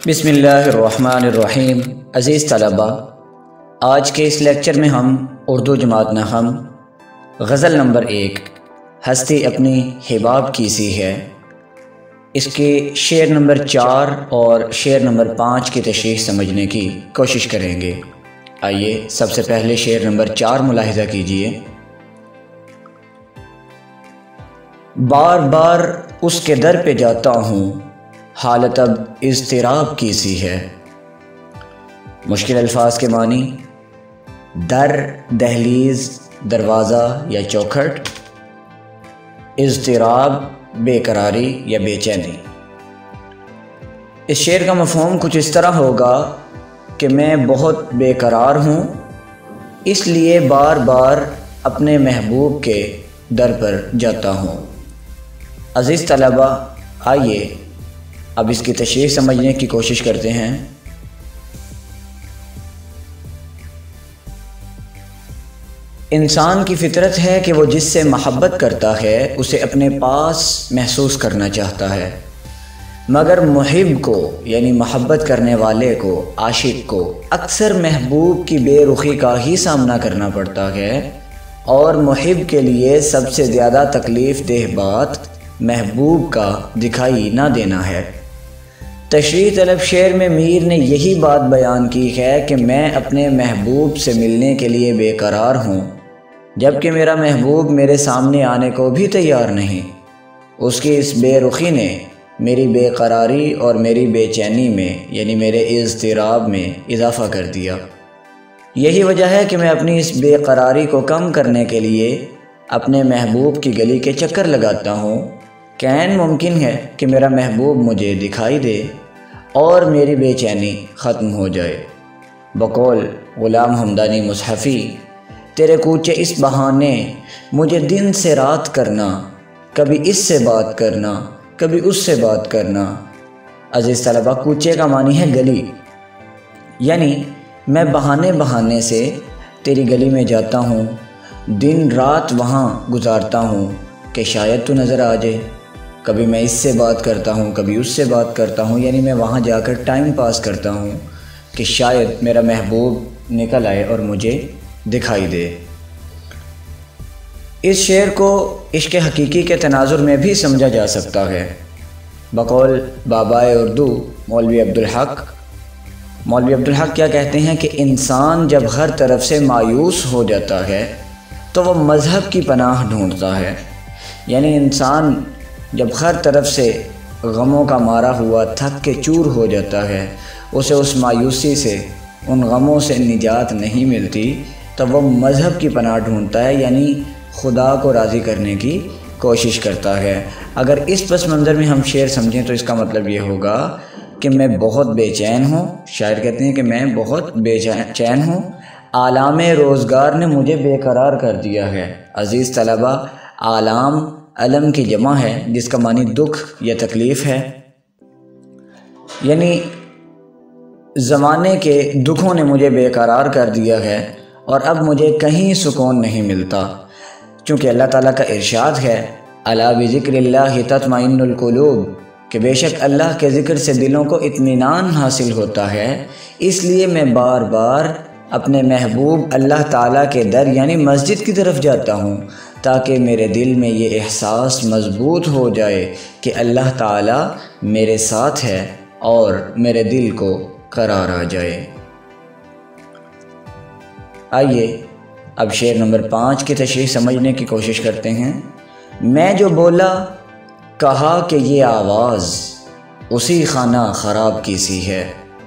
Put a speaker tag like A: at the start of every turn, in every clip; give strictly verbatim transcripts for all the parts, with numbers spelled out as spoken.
A: بسم اللہ الرحمن الرحیم۔ عزیز طلباء، آج کے اس لیکچر میں ہم اردو جماعت نحم غزل نمبر ایک ہستی اپنی حباب کی سی ہے، اس کے شعر نمبر چار اور شعر نمبر پانچ کی تشریح سمجھنے کی کوشش کریں گے۔ آئیے سب سے پہلے شعر نمبر چار ملاحظہ کیجئے۔ بار بار اس کے در پہ جاتا ہوں، حالت اب اضطراب کی سی ہے۔ مشکل الفاظ کے معنی: در، دہلیز، دروازہ یا چوکھٹ، اضطراب، بے قراری یا بے چینی۔ اس شعر کا مفہوم کچھ اس طرح ہوگا کہ میں بہت بے قرار ہوں، اس لیے بار بار اپنے محبوب کے در پر جاتا ہوں۔ عزیز طلباء، آئیے اب اس کی تشریح سمجھنے کی کوشش کرتے ہیں۔ انسان کی فطرت ہے کہ وہ جس سے محبت کرتا ہے اسے اپنے پاس محسوس کرنا چاہتا ہے، مگر محب کو یعنی محبت کرنے والے کو، عاشق کو اکثر محبوب کی بے رخی کا ہی سامنا کرنا پڑتا ہے، اور محب کے لیے سب سے زیادہ تکلیف دہ بات محبوب کا دکھائی نہ دینا ہے۔ تشریح طلب شعر میں میر نے یہی بات بیان کی ہے کہ میں اپنے محبوب سے ملنے کے لیے بے قرار ہوں، جبکہ میرا محبوب میرے سامنے آنے کو بھی تیار نہیں۔ اس کی اس بے رخی نے میری بے قراری اور میری بے چینی میں یعنی میرے اضطراب میں اضافہ کر دیا۔ یہی وجہ ہے کہ میں اپنی اس بے قراری کو کم کرنے کے لیے اپنے محبوب کی گلی کے چکر لگاتا ہوں۔ کین ممکن ہے کہ میرا محبوب مجھے دکھائی دے اور میری بے چینی ختم ہو جائے۔ بقول غلام حمدانی مصحفی، تیرے کوچے اس بہانے مجھے دن سے رات کرنا، کبھی اس سے بات کرنا کبھی اس سے بات کرنا۔ عزیز طلباء، کوچے کا معنی ہے گلی، یعنی میں بہانے بہانے سے تیری گلی میں جاتا ہوں، دن رات وہاں گزارتا ہوں کہ شاید تو نظر آ جائے۔ کبھی میں اس سے بات کرتا ہوں کبھی اس سے بات کرتا ہوں، یعنی میں وہاں جا کر ٹائم پاس کرتا ہوں کہ شاید میرا محبوب نکل آئے اور مجھے دکھائی دے۔ اس شعر کو عشق حقیقی کے تناظر میں بھی سمجھا جا سکتا ہے۔ بقول بابائے اردو مولوی عبدالحق، مولوی عبدالحق کیا کہتے ہیں کہ انسان جب ہر طرف سے مایوس ہو جاتا ہے تو وہ مذہب کی پناہ ڈھونڈتا ہے، یعنی انسان جب ہر طرف سے غموں کا مارا ہوا تھک کے چور ہو جاتا ہے، اسے اس مایوسی سے، ان غموں سے نجات نہیں ملتی، تو وہ مذہب کی پناہ ڈھونڈتا ہے، یعنی خدا کو راضی کرنے کی کوشش کرتا ہے۔ اگر اس پس منظر میں ہم شعر سمجھیں تو اس کا مطلب یہ ہوگا کہ میں بہت بے چین ہوں۔ شاعر کہتے ہیں کہ میں بہت بے چین ہوں، آلام روزگار نے مجھے بے قرار کر دیا ہے۔ عزیز طلباء، آلام علم کی جمع ہے جس کا معنی دکھ یا تکلیف ہے، یعنی زمانے کے دکھوں نے مجھے بے قرار کر دیا ہے اور اب مجھے کہیں سکون نہیں ملتا، چونکہ اللہ تعالیٰ کا ارشاد ہے الا بذکر اللہ تطمئن القلوب، کہ بے شک اللہ کے ذکر سے دلوں کو اطمینان حاصل ہوتا ہے، اس لیے میں بار بار اپنے محبوب اللہ تعالیٰ کے در یعنی مسجد کی طرف جاتا ہوں تاکہ میرے دل میں یہ احساس مضبوط ہو جائے کہ اللہ تعالیٰ میرے ساتھ ہے اور میرے دل کو قرار آ جائے۔ آئیے اب شعر نمبر پانچ کی تشریح سمجھنے کی کوشش کرتے ہیں۔ میں جو بولا کہا کہ یہ آواز اسی خانہ خراب کی سی ہے۔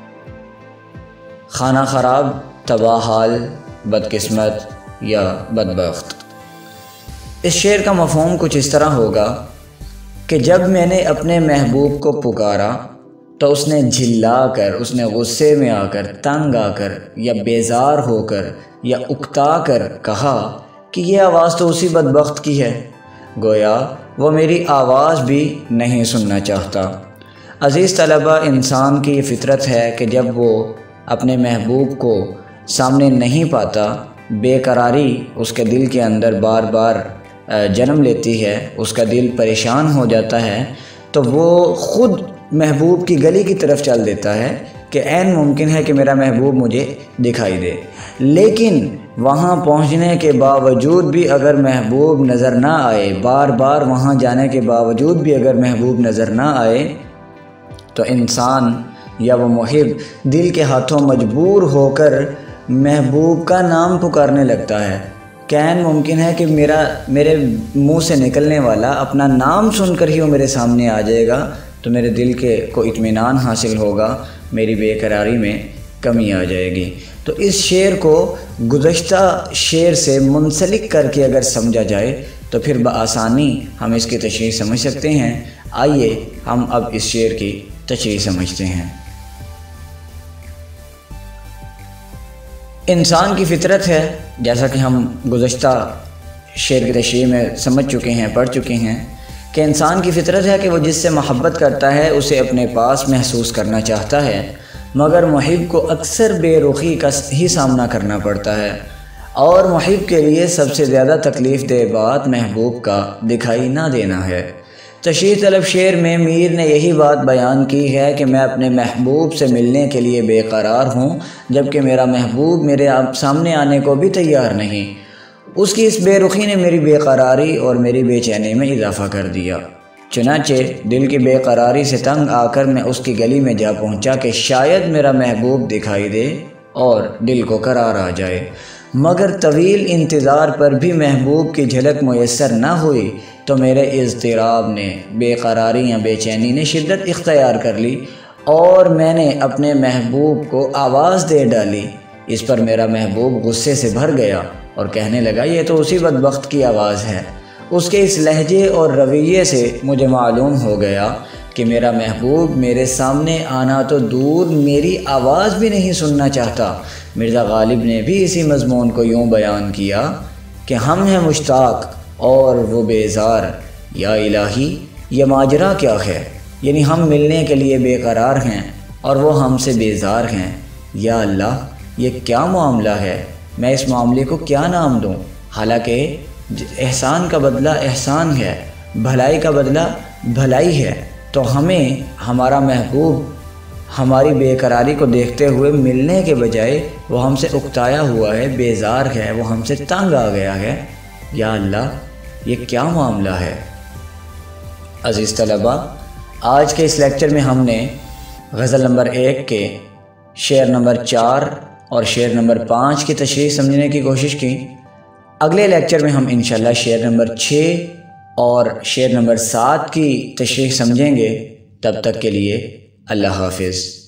A: خانہ خراب، تباہ حال، بدقسمت یا بدبخت۔ اس شعر کا مفہوم کچھ اس طرح ہوگا کہ جب میں نے اپنے محبوب کو پکارا تو اس نے جھلا کر، اس نے غصے میں آ کر، تنگ آ کر یا بیزار ہو کر یا اکتا کر کہا کہ یہ آواز تو اسی بدبخت کی ہے، گویا وہ میری آواز بھی نہیں سننا چاہتا۔ عزیز طلباء، انسان کی یہ فطرت ہے کہ جب وہ اپنے محبوب کو سامنے نہیں پاتا، بے قراری اس کے دل کے اندر بار بار جنم لیتی ہے، اس کا دل پریشان ہو جاتا ہے، تو وہ خود محبوب کی گلی کی طرف چل دیتا ہے کہ عین ممکن ہے کہ میرا محبوب مجھے دکھائی دے، لیکن وہاں پہنچنے کے باوجود بھی اگر محبوب نظر نہ آئے، بار بار وہاں جانے کے باوجود بھی اگر محبوب نظر نہ آئے، تو انسان یا وہ محب دل کے ہاتھوں مجبور ہو کر محبوب کا نام پکارنے لگتا ہے کہ عین ممکن ہے کہ میرا میرے منہ سے نکلنے والا اپنا نام سن کر ہی وہ میرے سامنے آ جائے گا تو میرے دل کے کو اطمینان حاصل ہوگا، میری بے قراری میں کمی آ جائے گی۔ تو اس شعر کو گزشتہ شعر سے منسلک کر کے اگر سمجھا جائے تو پھر بآسانی ہم اس کی تشریح سمجھ سکتے ہیں۔ آئیے ہم اب اس شعر کی تشریح سمجھتے ہیں۔ انسان کی فطرت ہے، جیسا کہ ہم گزشتہ شعر کی تشریح میں سمجھ چکے ہیں، پڑھ چکے ہیں، کہ انسان کی فطرت ہے کہ وہ جس سے محبت کرتا ہے اسے اپنے پاس محسوس کرنا چاہتا ہے، مگر محب کو اکثر بے رخی کا ہی سامنا کرنا پڑتا ہے، اور محب کے لیے سب سے زیادہ تکلیف دہ بات محبوب کا دکھائی نہ دینا ہے۔ تشریح طلب شعر میں میر نے یہی بات بیان کی ہے کہ میں اپنے محبوب سے ملنے کے لیے بے قرار ہوں، جبکہ میرا محبوب میرے سامنے آنے کو بھی تیار نہیں۔ اس کی اس بے رخی نے میری بے قراری اور میری بے چینی میں اضافہ کر دیا۔ چنانچہ دل کی بے قراری سے تنگ آ کر میں اس کی گلی میں جا پہنچا کہ شاید میرا محبوب دکھائی دے اور دل کو قرار آ جائے، مگر طویل انتظار پر بھی محبوب کی جھلک میسر نہ ہوئی تو میرے اضطراب نے، بے قراری یا بے چینی نے شدت اختیار کر لی اور میں نے اپنے محبوب کو آواز دے ڈالی۔ اس پر میرا محبوب غصے سے بھر گیا اور کہنے لگا یہ تو اسی بدبخت کی آواز ہے۔ اس کے اس لہجے اور رویے سے مجھے معلوم ہو گیا کہ میرا محبوب میرے سامنے آنا تو دور میری آواز بھی نہیں سننا چاہتا۔ مرزا غالب نے بھی اسی مضمون کو یوں بیان کیا کہ ہم ہیں مشتاق اور وہ بیزار، یا الہی یہ ماجرا کیا ہے، یعنی ہم ملنے کے لیے بے قرار ہیں اور وہ ہم سے بیزار ہیں۔ یا اللہ یہ کیا معاملہ ہے، میں اس معاملے کو کیا نام دوں؟ حالانکہ احسان کا بدلہ احسان ہے، بھلائی کا بدلہ بھلائی ہے، تو ہمیں ہمارا محبوب ہماری بے قراری کو دیکھتے ہوئے ملنے کے بجائے وہ ہم سے اکتایا ہوا ہے، بیزار ہے، وہ ہم سے تنگ آ گیا ہے۔ یا اللہ یہ کیا معاملہ ہے؟ عزیز طلباء، آج کے اس لیکچر میں ہم نے غزل نمبر ایک کے شعر نمبر چار اور شعر نمبر پانچ کی تشریح سمجھنے کی کوشش کی۔ اگلے لیکچر میں ہم انشاءاللہ شعر نمبر چھ اور شعر نمبر سات کی تشریح سمجھیں گے۔ تب تک کے لیے اللہ حافظ۔